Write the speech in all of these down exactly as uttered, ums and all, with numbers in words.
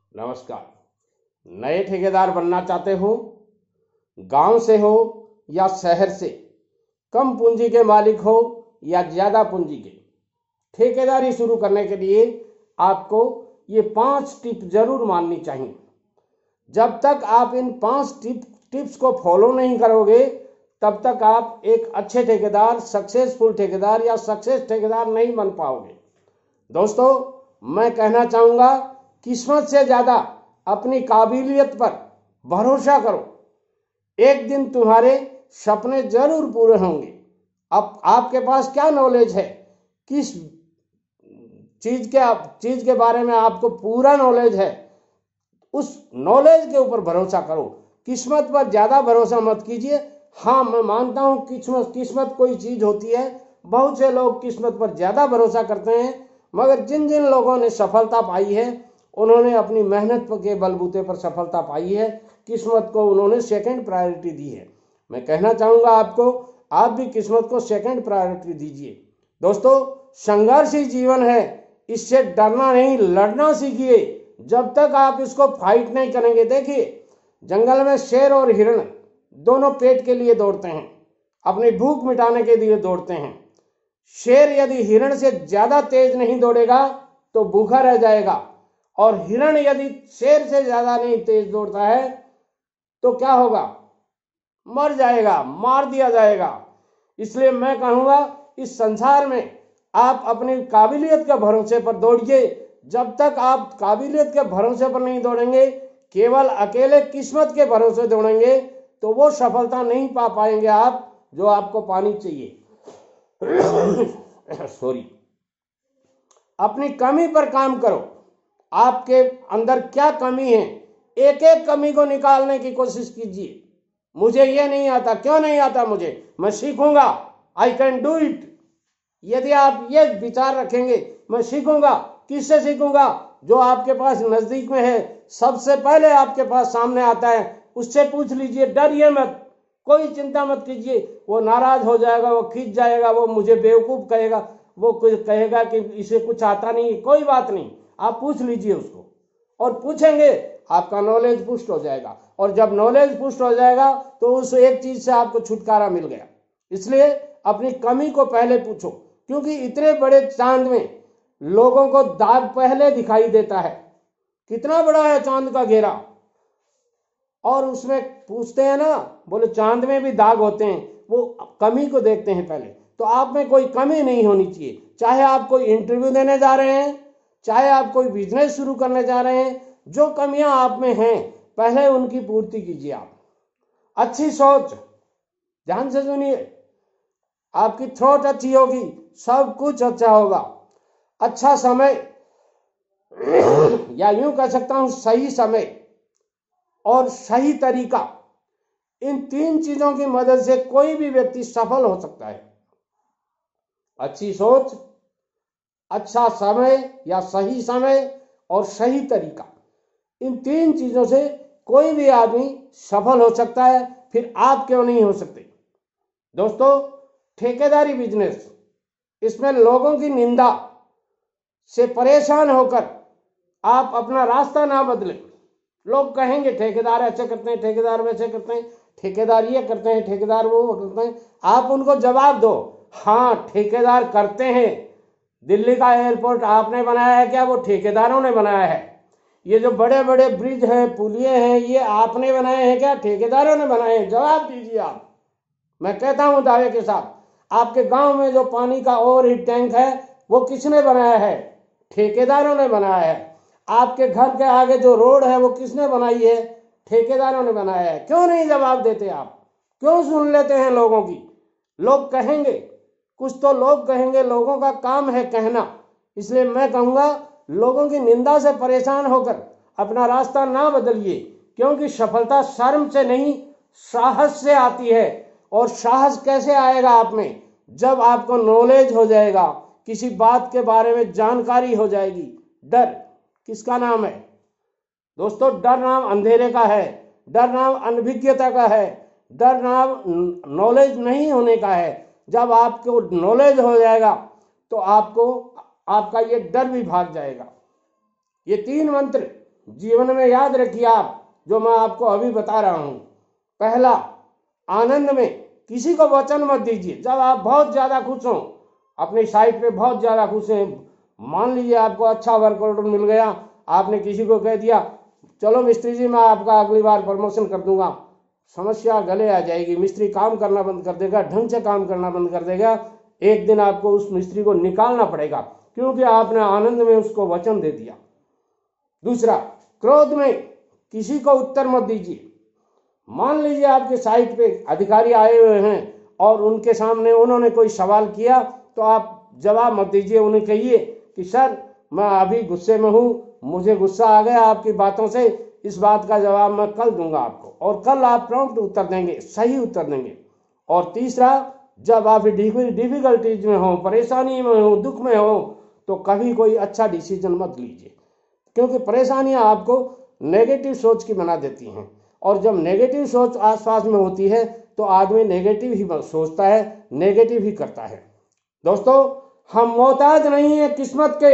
नमस्कार। नए ठेकेदार बनना चाहते हो? गांव से हो या शहर से, कम पूंजी के मालिक हो या ज्यादा पूंजी के, ठेकेदारी शुरू करने के लिए आपको ये पांच टिप जरूर माननी चाहिए। जब तक आप इन पांच टिप टिप्स को फॉलो नहीं करोगे तब तक आप एक अच्छे ठेकेदार, सक्सेसफुल ठेकेदार या सक्सेस ठेकेदार नहीं बन पाओगे। दोस्तों, मैं कहना चाहूंगा, किस्मत से ज्यादा अपनी काबिलियत पर भरोसा करो। एक दिन तुम्हारे सपने जरूर पूरे होंगे। अब आपके पास क्या नॉलेज है, किस चीज के चीज के बारे में आपको पूरा नॉलेज है, उस नॉलेज के ऊपर भरोसा करो। किस्मत पर ज्यादा भरोसा मत कीजिए। हाँ, मैं मानता हूं किस्मत किस्मत कोई चीज होती है। बहुत से लोग किस्मत पर ज्यादा भरोसा करते हैं, मगर जिन जिन लोगों ने सफलता पाई है उन्होंने अपनी मेहनत के बलबूते पर सफलता पाई है। किस्मत को उन्होंने सेकंड प्रायोरिटी दी है। मैं कहना चाहूंगा आपको, आप भी किस्मत को सेकंड प्रायोरिटी दीजिए। दोस्तों, संघर्ष ही जीवन है, इससे डरना नहीं, लड़ना सीखिए। जब तक आप इसको फाइट नहीं करेंगे, देखिए जंगल में शेर और हिरण दोनों पेट के लिए दौड़ते हैं, अपनी भूख मिटाने के लिए दौड़ते हैं। शेर यदि हिरण से ज्यादा तेज नहीं दौड़ेगा तो भूखा रह जाएगा, और हिरण यदि शेर से ज्यादा नहीं तेज दौड़ता है तो क्या होगा? मर जाएगा, मार दिया जाएगा। इसलिए मैं कहूंगा, इस संसार में आप अपनी काबिलियत के भरोसे पर दौड़िए। जब तक आप काबिलियत के भरोसे पर नहीं दौड़ेंगे, केवल अकेले किस्मत के भरोसे दौड़ेंगे, तो वो सफलता नहीं पा पाएंगे आप जो आपको पानी चाहिए। सॉरी। अपनी कमी पर काम करो। आपके अंदर क्या कमी है, एक एक कमी को निकालने की कोशिश कीजिए। मुझे ये नहीं आता, क्यों नहीं आता मुझे, मैं सीखूंगा, आई कैन डू इट। यदि आप ये विचार रखेंगे, मैं सीखूंगा, किससे सीखूंगा? जो आपके पास नजदीक में है, सबसे पहले आपके पास सामने आता है, उससे पूछ लीजिए। डरिए मत, कोई चिंता मत कीजिए। वो नाराज हो जाएगा, वो खींच जाएगा, वो मुझे बेवकूफ कहेगा, वो कुछ कहेगा कि इसे कुछ आता नहीं। कोई बात नहीं, आप पूछ लीजिए उसको, और पूछेंगे आपका नॉलेज पुष्ट हो जाएगा। और जब नॉलेज पुष्ट हो जाएगा तो उस एक चीज से आपको छुटकारा मिल गया। इसलिए अपनी कमी को पहले पूछो, क्योंकि इतने बड़े चांद में लोगों को दाग पहले दिखाई देता है। कितना बड़ा है चांद का घेरा, और उसमें पूछते हैं ना, बोले चांद में भी दाग होते हैं। वो कमी को देखते हैं पहले। तो आप में कोई कमी नहीं होनी चाहिए। चाहे आप कोई इंटरव्यू देने जा रहे हैं, चाहे आप कोई बिजनेस शुरू करने जा रहे हैं, जो कमियां आप में हैं पहले उनकी पूर्ति कीजिए। आप अच्छी सोच, ध्यान से सुनिए, आपकी थॉट अच्छी होगी, सब कुछ अच्छा होगा। अच्छा समय, या यूं कह सकता हूं सही समय और सही तरीका, इन तीन चीजों की मदद से कोई भी व्यक्ति सफल हो सकता है। अच्छी सोच, अच्छा समय या सही समय और सही तरीका, इन तीन चीजों से कोई भी आदमी सफल हो सकता है। फिर आप क्यों नहीं हो सकते? दोस्तों, ठेकेदारी बिजनेस, इसमें लोगों की निंदा से परेशान होकर आप अपना रास्ता ना बदलें। लोग कहेंगे ठेकेदार ऐसे करते हैं, ठेकेदार वैसे करते हैं, ठेकेदार ये करते हैं, ठेकेदार वो करते हैं। आप उनको जवाब दो, हाँ ठेकेदार करते हैं। दिल्ली का एयरपोर्ट आपने बनाया है क्या? वो ठेकेदारों ने बनाया है। ये जो बड़े बड़े ब्रिज हैं, पुलिये हैं, ये आपने बनाए हैं क्या? ठेकेदारों ने बनाए हैं। जवाब दीजिए आप। मैं कहता हूं दावे के साथ, आपके गांव में जो पानी का ओवरहेड टैंक है वो किसने बनाया है? ठेकेदारों ने बनाया है। आपके घर के आगे जो रोड है वो किसने बनाई है? ठेकेदारों ने बनाया है। क्यों नहीं जवाब देते आप? क्यों सुन लेते हैं लोगों की? लोग कहेंगे, कुछ तो लोग कहेंगे, लोगों का काम है कहना। इसलिए मैं कहूंगा, लोगों की निंदा से परेशान होकर अपना रास्ता ना बदलिए, क्योंकि सफलता शर्म से नहीं, साहस से आती है। और साहस कैसे आएगा आप में? जब आपको नॉलेज हो जाएगा, किसी बात के बारे में जानकारी हो जाएगी। डर किसका नाम है? दोस्तों, डर नाम अंधेरे का है, डर नाम अनभिज्ञता का है, डर नाम नॉलेज नहीं होने का है। जब आपको नॉलेज हो जाएगा तो आपको आपका ये डर भी भाग जाएगा। ये तीन मंत्र जीवन में याद रखिए आप, जो मैं आपको अभी बता रहा हूं। पहला, आनंद में किसी को वचन मत दीजिए। जब आप बहुत ज्यादा खुश हो, अपनी साइट पे बहुत ज्यादा खुश हैं, मान लीजिए आपको अच्छा वर्क ऑर्डर मिल गया, आपने किसी को कह दिया चलो मिस्त्री जी मैं आपका अगली बार प्रमोशन कर दूंगा, समस्या गले आ जाएगी। मिस्त्री काम करना बंद कर देगा, ढंग से काम करना बंद कर देगा। एक दिन आपको उस मिस्त्री को निकालना पड़ेगा, क्योंकि आपने आनंद में उसको वचन दे दिया। दूसरा, क्रोध में किसी को उत्तर मत दीजिए। मान लीजिए आपके साइट पे अधिकारी आए हुए हैं और उनके सामने उन्होंने कोई सवाल किया, तो आप जवाब मत दीजिए। उन्हें कहिए कि सर मैं अभी गुस्से में हूं, मुझे गुस्सा आ गया आपकी बातों से, इस बात का जवाब मैं कल दूंगा आपको। और कल आप प्रॉम्प्ट उत्तर देंगे, सही उत्तर देंगे। और तीसरा, जब आप डिफिकल्टीज में हो, परेशानी में हो, दुख में हो, तो कभी कोई अच्छा डिसीजन मत लीजिए, क्योंकि परेशानियां आपको नेगेटिव सोच की बना देती हैं। और जब नेगेटिव सोच आसपास में होती है तो आदमी नेगेटिव ही सोचता है, नेगेटिव ही करता है। दोस्तों, हम मोहताज नहीं है किस्मत के,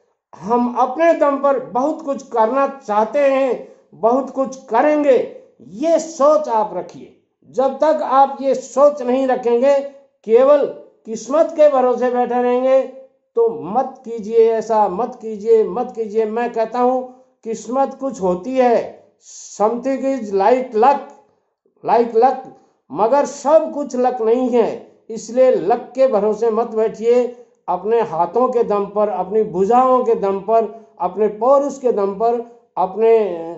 हम अपने दम पर बहुत कुछ करना चाहते हैं, बहुत कुछ करेंगे, ये सोच आप रखिए। जब तक आप ये सोच नहीं रखेंगे, केवल किस्मत के भरोसे बैठे रहेंगे, तो मत कीजिए ऐसा, मत कीजिए, मत कीजिए। मैं कहता हूं किस्मत कुछ होती है, something is like luck, like luck, मगर सब कुछ लक नहीं है। इसलिए लक के भरोसे मत बैठिए। अपने हाथों के दम पर, अपनी भुजाओं के दम पर, अपने पौरुष के दम पर, अपने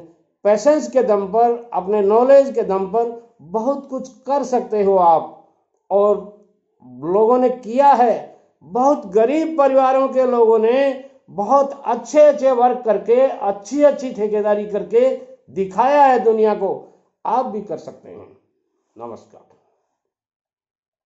पैसेंस के दम पर, अपने नॉलेज के दम पर बहुत कुछ कर सकते हो आप। और लोगों ने किया है, बहुत गरीब परिवारों के लोगों ने बहुत अच्छे अच्छे वर्क करके, अच्छी अच्छी ठेकेदारी करके दिखाया है दुनिया को। आप भी कर सकते हैं। नमस्कार।